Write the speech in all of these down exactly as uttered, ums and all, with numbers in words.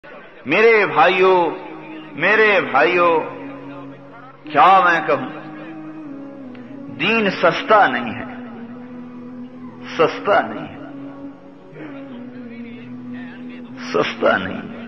میرے بھائیوں میرے بھائیوں کیا میں کہوں، دین سستا نہیں ہے، سستا نہیں ہے، سستا نہیں ہے۔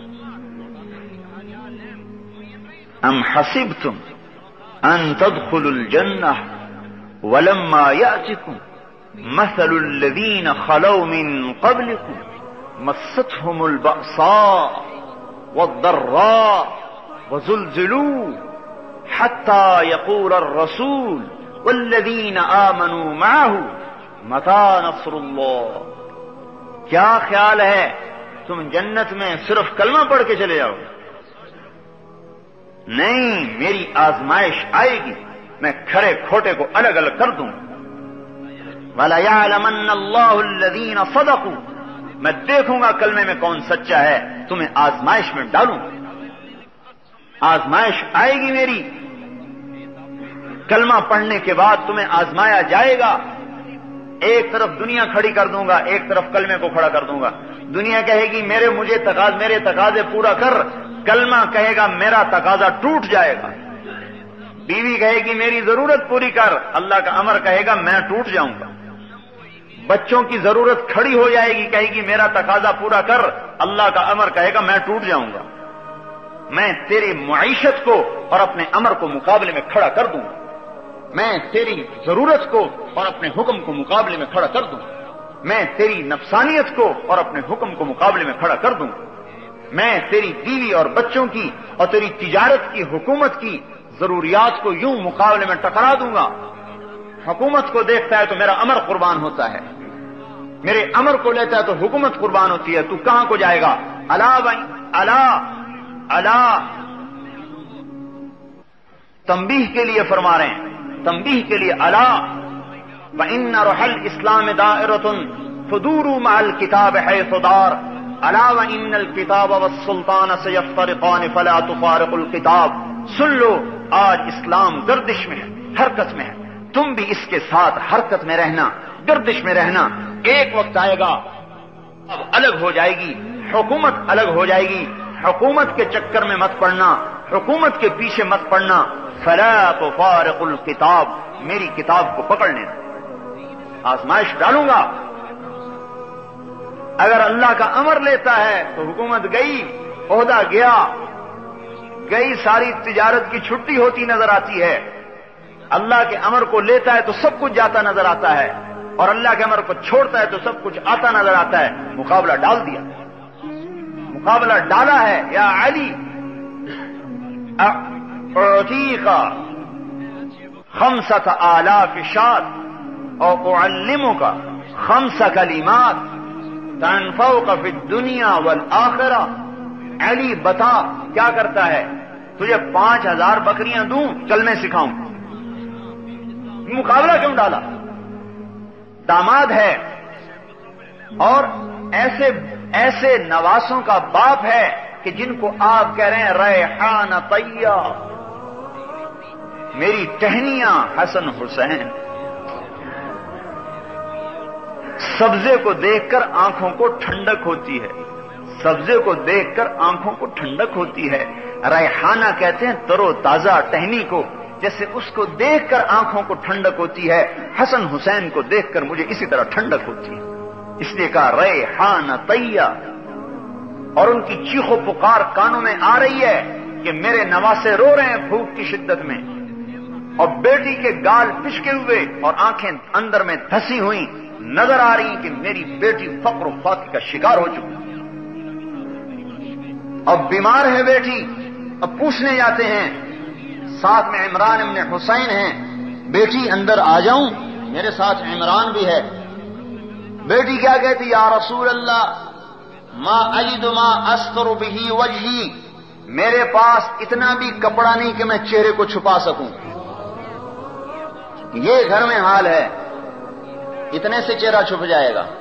ام حسبتم ان تدخلوا الجنہ ولما یأتکم مثل الذین خلوا من قبلکم مستهم البأساء والضراء وزلزلوا حتى يقول الرسول والذين آمنوا معه متى نصر اللہ۔ کیا خیال ہے تم جنت میں صرف کلمہ پڑھ کے چلے جاؤ؟ نہیں، میری آزمائش آئے گی، میں کھرے کھوٹے کو الگ الگ کر دوں۔ وَلَيَعْلَمَنَّ اللَّهُ الَّذِينَ صَدَقُوا، میں دیکھوں گا کلمے میں کون سچا ہے، تمہیں آزمائش میں ڈالوں، آزمائش آئے گی میری، کلمہ پڑھنے کے بعد تمہیں آزمایا جائے گا۔ ایک طرف دنیا کھڑی کر دوں گا، ایک طرف کلمے کو کھڑا کر دوں گا۔ دنیا کہے گی میرے مجھے تقاضے میرے تقاضے پورا کر، کلمہ کہے گا میرا تقاضا ٹوٹ جائے گا۔ بیوی کہے گی میری ضرورت پوری کر، اللہ کا امر کہے گا میں ٹوٹ جاؤں گا۔ بچوں کی ضرورت کھڑی ہو جائے گی، کہے گی میرا تقاضا پورا کر، اللہ کا امر کہے گا میں ٹوٹ جاؤں گا۔ میں تیری معیشت کو اور اپنے امر کو مقابلے میں کھڑا کر دوں، میں تیری ضرورت کو اور اپنے حکم کو مقابلے میں کھڑا کر دوں، میں تیری نفسانیت کو اور اپنے حکم کو مقابلے میں کھڑا کر دوں، میں تیری بیوی اور بچوں کی اور تیری تجارت کی حکومت کی ضروریات کو یوں مقابلے میں ٹکرا دوں گا۔ حکومت کو دیکھتا ہے تو میرا امر قربان ہوتا ہے، میرے امر کو لیتا ہے تو حکومت قربان ہوتی ہے۔ تو کہاں کو جائے گا؟ الا الا الا تنبیہ کے لیے فرما رہے ہیں، تنبیہ کے لیے الا وان روح الاسلام دائرۃ فدوروا مع الكتاب حيث دار الا وان الكتاب والسلطان سيفترقان فلا تفارقوا الكتاب۔ سن لو، آج اسلام گردش میں ہے، حرکت میں ہے، تم بھی اس کے ساتھ حرکت میں رہنا، گردش میں رہنا۔ ایک وقت آئے گا اب الگ ہو جائے گی، حکومت الگ ہو جائے گی، حکومت کے چکر میں مت پڑنا، حکومت کے پیچھے مت پڑنا۔ فلا تفارق الکتاب، میری کتاب کو پکڑ لینا، آزمائش ڈالوں گا۔ اگر اللہ کا امر لیتا ہے تو حکومت گئی، عہدہ گیا، گئی، ساری تجارت کی چھٹی ہوتی نظر آتی ہے۔ اللہ کے امر کو لیتا ہے تو سب کچھ جاتا نظر آتا ہے، اور اللہ کے امر کو چھوڑتا ہے تو سب کچھ آتا نظر آتا ہے۔ مقابلہ ڈال دیا، مقابلہ ڈالا ہے۔ یا علی اعطیک خمسۃ آلاف شاۃ اور اعلمک خمس کلمات تنفعک فی الدنیا والآخرہ۔ علی بتا کیا کرتا ہے؟ تجھے پانچ ہزار بکریاں دوں، چلنے سکھاؤں۔ مقابلہ کیوں ڈالا؟ داماد ہے اور ایسے ایسے نواسوں کا باپ ہے کہ جن کو آپ کہہ رہے ہیں ریحان طیہ، میری ٹہنیاں حسن حسین۔ سبزے کو دیکھ کر آنکھوں کو ٹھنڈک ہوتی ہے، سبزے کو دیکھ کر آنکھوں کو ٹھنڈک ہوتی ہے۔ ریحانہ کہتے ہیں ترو تازہ ٹہنی کو، جیسے اس کو دیکھ کر آنکھوں کو ٹھنڈک ہوتی ہے، حسن حسین کو دیکھ کر مجھے اسی طرح ٹھنڈک ہوتی ہے، اس لیے کہا ریحان طیہ۔ اور ان کی چیخ و پکار کانوں میں آ رہی ہے کہ میرے نواسے رو رہے ہیں بھوک کی شدت میں، اور بیٹی کے گال پچکے ہوئے اور آنکھیں اندر میں دھسی ہوئی نظر آ رہی کہ میری بیٹی فقر و فاقے کا شکار ہو چکی، اب بیمار ہے بیٹی۔ اب پوچھنے جاتے ہیں، ساتھ میں عمران ابن حسین ہیں، بیٹی اندر آ جاؤں؟ میرے ساتھ عمران بھی ہے۔ بیٹی کیا کہتی؟ یا رسول اللہ ما اجد ما استر به وجهی، میرے پاس اتنا بھی کپڑا نہیں کہ میں چہرے کو چھپا سکوں۔ یہ گھر میں حال ہے، اتنے سے چہرہ چھپ جائے گا۔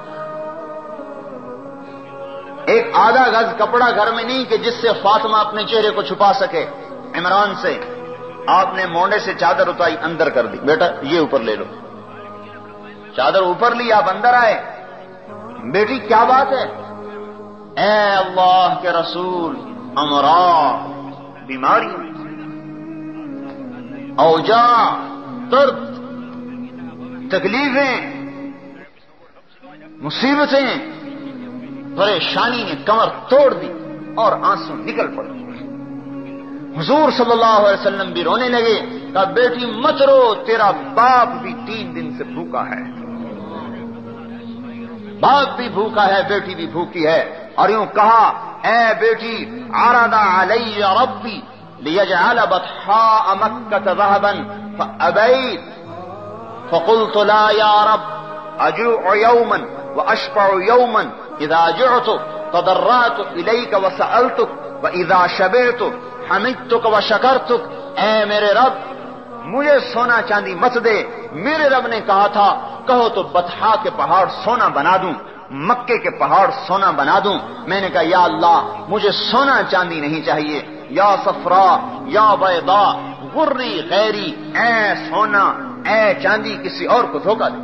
ایک آدھا گز کپڑا گھر میں نہیں کہ جس سے فاطمہ اپنے چہرے کو چھپا سکے۔ عمران سے آپ نے مونڈے سے چادر اتاری، اندر کر دی، بیٹا یہ اوپر لے لو۔ چادر اوپر لی، آپ اندر آئے۔ بیٹی کیا بات ہے؟ اے اللہ کے رسول، امراض، بیماریاں، اوجاع، درد، تکلیفیں، مصیبتیں، پریشانی نے کمر توڑ دی اور آنسو نکل پڑے۔ حضور صلی اللہ علیہ وسلم بھی رونے لگے، کہا بیٹی مت رو، تیرا باپ بھی تین دن سے بھوکا ہے، باپ بھی بھوکا ہے، بیٹی بھی بھوکی ہے۔ اور یوں کہا، اے بیٹی، عرض علی ربی لیجعل بطحاء مکۃ ذهبا فابیت فقلت لا یا رب اجوع یوما واشبع یوما اذا جعت تضرعت الیک وسألتک واذا شبعت حمدتک وشکرتک۔ اے میرے رب، مجھے سونا چاندی مت دے، میرے رب نے کہا تھا کہو تو بطحا کے پہاڑ سونا بنا دوں، مکے کے پہاڑ سونا بنا دوں۔ میں نے کہا یا اللہ، مجھے سونا چاندی نہیں چاہیے، یا صفرا یا بیضا غری غیری، اے سونا اے چاندی کسی اور کو دھوکہ دے،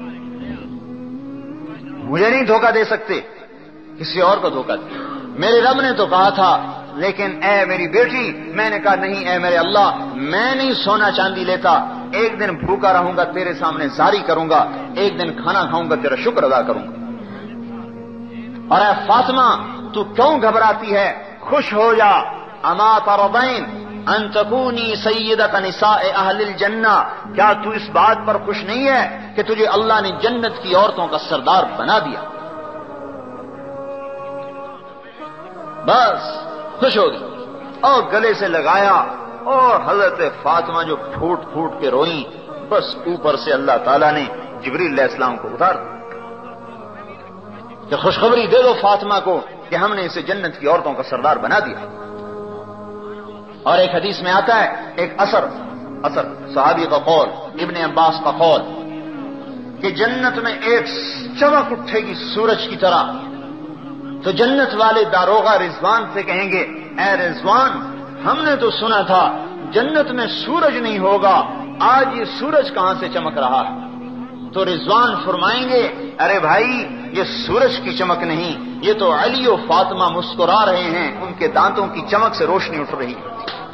مجھے نہیں دھوکہ دے سکتے، کسی اور کو دھوکہ دے۔ میرے رب نے تو کہا تھا، لیکن اے میری بیٹی، میں نے کہا نہیں اے میرے اللہ، میں نہیں سونا چاندی لیتا، ایک دن بھوکا رہوں گا تیرے سامنے زاری کروں گا، ایک دن کھانا کھاؤں گا تیرا شکر ادا کروں گا۔ اور اے فاطمہ، تو کیوں گھبراتی ہے؟ خوش ہو جا، اما ترضین ان تکونی سیدۃ نساء اہل الجنہ، کیا تو اس بات پر خوش نہیں ہے کہ تجھے اللہ نے جنت کی عورتوں کا سردار بنا دیا؟ بس خوش ہو گئی اور گلے سے لگایا، اور حضرت فاطمہ جو پھوٹ پھوٹ کے روئیں، بس اوپر سے اللہ تعالیٰ نے جبریل علیہ السلام کو اتار دیا کہ خوشخبری دے دو فاطمہ کو کہ ہم نے اسے جنت کی عورتوں کا سردار بنا دیا۔ اور ایک حدیث میں آتا ہے، ایک اثر اثر صحابی کا قول، ابن عباس کا قول، کہ جنت میں ایک چمک اٹھے گی سورج کی طرح، تو جنت والے داروغہ رضوان سے کہیں گے، اے رضوان، ہم نے تو سنا تھا جنت میں سورج نہیں ہوگا، آج یہ سورج کہاں سے چمک رہا ہے؟ تو رضوان فرمائیں گے، ارے بھائی، یہ سورج کی چمک نہیں، یہ تو علی و فاطمہ مسکرا رہے ہیں، ان کے دانتوں کی چمک سے روشنی اٹھ رہی ہے۔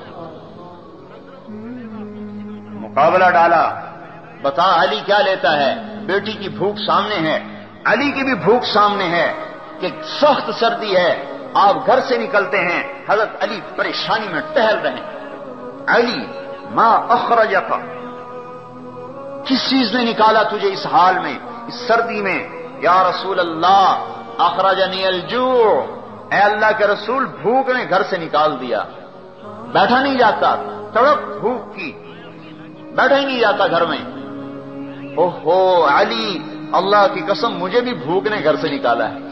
مقابلہ ڈالا، بتا علی کیا لیتا ہے؟ بیٹی کی بھوک سامنے ہے، علی کی بھی بھوک سامنے ہے کہ سخت سردی ہے، آپ گھر سے نکلتے ہیں، حضرت علی پریشانی میں ٹہل رہے ہیں۔ علی، ما اخرجک، کس چیز نے نکالا تجھے اس حال میں، اس سردی میں؟ یا رسول اللہ، اخرجنی الجوع، اے اللہ کے رسول، بھوک نے گھر سے نکال دیا، بیٹھا نہیں جاتا، تڑپ بھوک کی، بیٹھا ہی نہیں جاتا گھر میں۔ اوہو علی، اللہ کی قسم مجھے بھی بھوک نے گھر سے نکالا ہے۔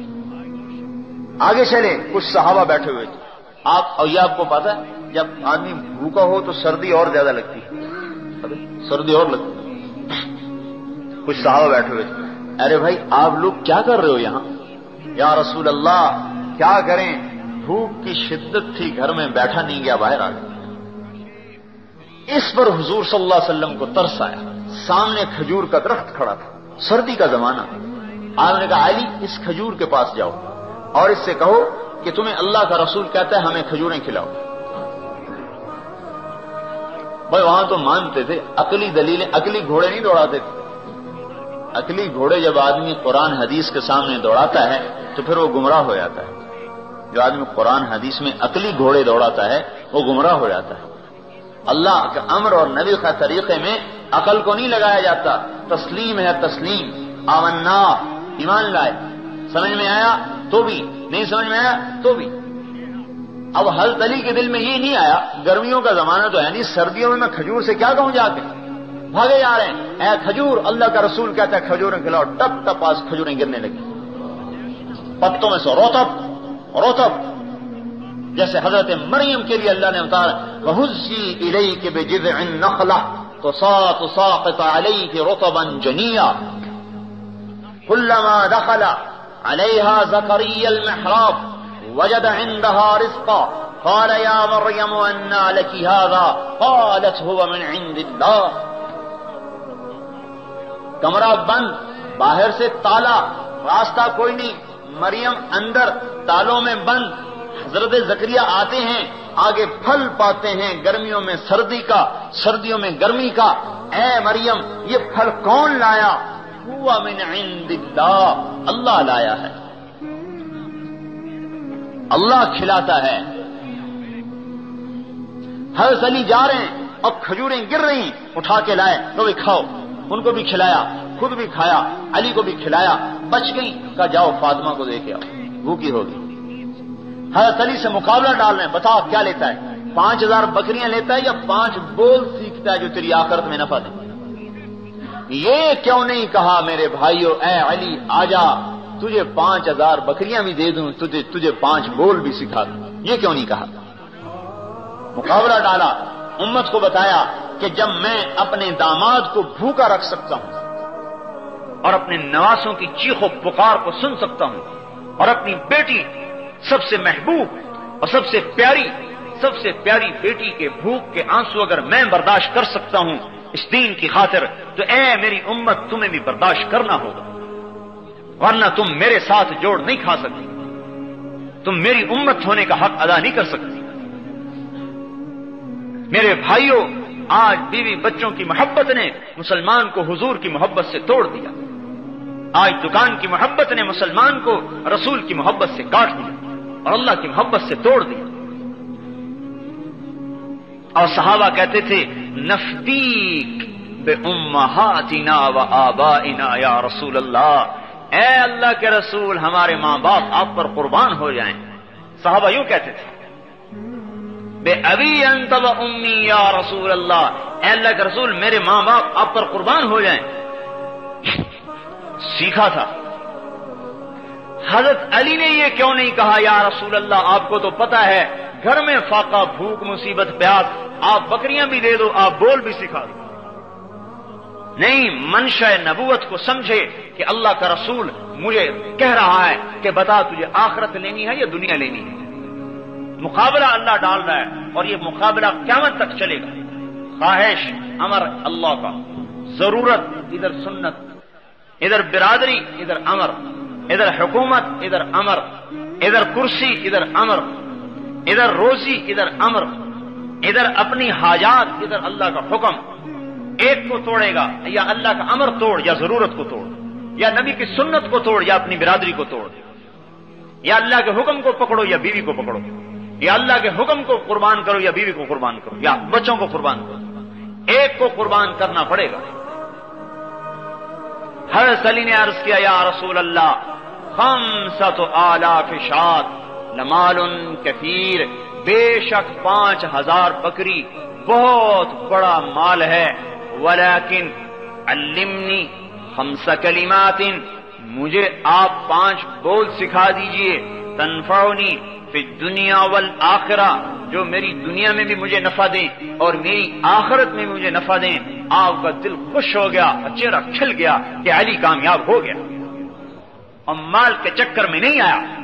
آگے چلے، کچھ صحابہ بیٹھے ہوئے تھے، آپ اور یہ آپ کو پتا ہے جب آدمی بھوکا ہو تو سردی اور زیادہ لگتی ہے، سردی اور لگتی ہے۔ کچھ صحابہ بیٹھے ہوئے تھے، ارے بھائی آپ لوگ کیا کر رہے ہو یہاں؟ یا رسول اللہ، کیا کریں، بھوک کی شدت تھی، گھر میں بیٹھا نہیں گیا، باہر آ گیا۔ اس پر حضور صلی اللہ علیہ وسلم کو ترس آیا، سامنے کھجور کا درخت کھڑا تھا، سردی کا زمانہ، آپ نے کہا علی، اس کھجور کے پاس جاؤ اور اس سے کہو کہ تمہیں اللہ کا رسول کہتا ہے ہمیں کھجوریں کھلاؤ۔ بھائی وہاں تو مانتے تھے، عقلی دلیلیں، عقلی گھوڑے نہیں دوڑاتے تھے۔ عقلی گھوڑے جب آدمی قرآن حدیث کے سامنے دوڑاتا ہے تو پھر وہ گمراہ ہو جاتا ہے۔ جو آدمی قرآن حدیث میں عقلی گھوڑے دوڑاتا ہے وہ گمراہ ہو جاتا ہے۔ اللہ کے امر اور نبی کا طریقے میں عقل کو نہیں لگایا جاتا، تسلیم ہے تسلیم، آمنا، ایمان لائے، سمجھ میں آیا تو بھی، نہیں سمجھ میں آیا تو بھی۔ اب حضرت علی کے دل میں یہ نہیں آیا، گرمیوں کا زمانہ تو ہے نہیں، سردیوں میں میں کھجور سے کیا کہوں جا کے، بھاگے جا رہے ہیں، اے کھجور، اللہ کا رسول کہتا ہے کھجوریں کھلاؤ، ٹپ ٹپ آج کھجوریں گرنے لگی، پتوں میں سے روتب روتب، جیسے حضرت مریم کے لیے اللہ نے اتارا، وَهُزِّي إِلَيْكِ بِجِذْعِ النَّخْلَةِ تُسَاقِطُ عَلَيْكِ رُطَبًا جَنِيًّا كُلَّمَا دَخَلَ عَلَيْهَا زَكَرِيَّا الْمِحْرَابَ وَجَدَ عِندَهَا رِزْقًا قَالَ يَا مَرْيَمُ أَنَّىٰ لَكِ هَٰذَا قَالَتْ هُوَ مِنْ عِندِ اللَّهِ۔ کمرہ بند، باہر سے تالا، راستہ کوئی نہیں، مریم اندر تالوں میں بند، حضرت زکریا آتے ہیں، آگے پھل پاتے ہیں، گرمیوں میں سردی کا، سردیوں میں گرمی کا۔ اے مریم یہ پھل کون لایا؟ ہوا من عند اللہ، اللہ لایا ہے، اللہ کھلاتا ہے۔ حضرت علی جا رہے ہیں اور کھجوریں گر رہی ہیں، اٹھا کے لائے، تو بھی کھاؤ، ان کو بھی کھلایا، خود بھی کھایا، علی کو بھی کھلایا، بچ گئی، کہا جاؤ فاطمہ کو دے کے آؤ، بھوکی ہوگی۔ حضرت علی سے مقابلہ ڈال رہے ہیں، بتاؤ کیا لیتا ہے؟ پانچ ہزار بکریاں لیتا ہے یا پانچ بول سیکھتا ہے جو تیری آخرت میں نفع دے؟ یہ کیوں نہیں کہا میرے بھائیو اے علی آجا تجھے پانچ ہزار بکریاں بھی دے دوں، تجھے تجھے پانچ بول بھی سکھا دوں؟ یہ کیوں نہیں کہا؟ مقابلہ ڈالا، امت کو بتایا کہ جب میں اپنے داماد کو بھوکا رکھ سکتا ہوں اور اپنے نواسوں کی چیخ و پکار کو سن سکتا ہوں اور اپنی بیٹی سب سے محبوب اور سب سے پیاری سب سے پیاری بیٹی کے بھوک کے آنسو اگر میں برداشت کر سکتا ہوں اس دین کی خاطر، تو اے میری امت تمہیں بھی برداشت کرنا ہوگا، ورنہ تم میرے ساتھ جوڑ نہیں کھا سکتی، تم میری امت ہونے کا حق ادا نہیں کر سکتی۔ میرے بھائیوں، آج بیوی بچوں کی محبت نے مسلمان کو حضور کی محبت سے توڑ دیا، آج دکان کی محبت نے مسلمان کو رسول کی محبت سے کاٹ دیا اور اللہ کی محبت سے توڑ دیا۔ اور صحابہ کہتے تھے نفدیک بے امہاتنا و آبائنا یا رسول اللہ، اے اللہ کے رسول ہمارے ماں باپ آپ پر قربان ہو جائیں۔ صحابہ یوں کہتے تھے بے ابی انت و امی یا رسول اللہ، اے اللہ کے رسول میرے ماں باپ آپ پر قربان ہو جائیں۔ سیکھا تھا۔ حضرت علی نے یہ کیوں نہیں کہا یا رسول اللہ آپ کو تو پتا ہے گھر میں فاقہ، بھوک، مصیبت، پیاس، آپ بکریاں بھی دے دو، آپ بول بھی سکھا دو؟ نہیں، منشا نبوت کو سمجھے کہ اللہ کا رسول مجھے کہہ رہا ہے کہ بتا تجھے آخرت لینی ہے یا دنیا لینی ہے؟ مقابلہ اللہ ڈال رہا ہے اور یہ مقابلہ قیامت تک چلے گا۔ خواہش امر اللہ کا، ضرورت ادھر سنت، ادھر برادری ادھر امر، ادھر حکومت ادھر امر، ادھر کرسی ادھر امر، ادھر روزی ادھر امر، ادھر اپنی حاجات ادھر اللہ کا حکم۔ ایک کو توڑے گا، یا اللہ کا امر توڑ، یا ضرورت کو توڑ، یا نبی کی سنت کو توڑ، یا اپنی برادری کو توڑ، یا اللہ کے حکم کو پکڑو یا بیوی کو پکڑو، یا اللہ کے حکم کو قربان کرو یا بیوی کو قربان کرو یا بچوں کو قربان کرو، ایک کو قربان کرنا پڑے گا۔ حضرت علی نے عرض کیا یا رسول اللہ خمسۃ آلاف شاۃ لمال کثیر، بے شک پانچ ہزار بکری بہت بڑا مال ہے، ولیکن علمنی خمس کلمات، مجھے آپ پانچ بول سکھا دیجئے، تنفعنی فی الدنیا والآخرہ، جو میری دنیا میں بھی مجھے نفع دیں اور میری آخرت میں بھی مجھے نفع دیں۔ آپ کا دل خوش ہو گیا، چہرہ کھل گیا کہ علی کامیاب ہو گیا اور مال کے چکر میں نہیں آیا،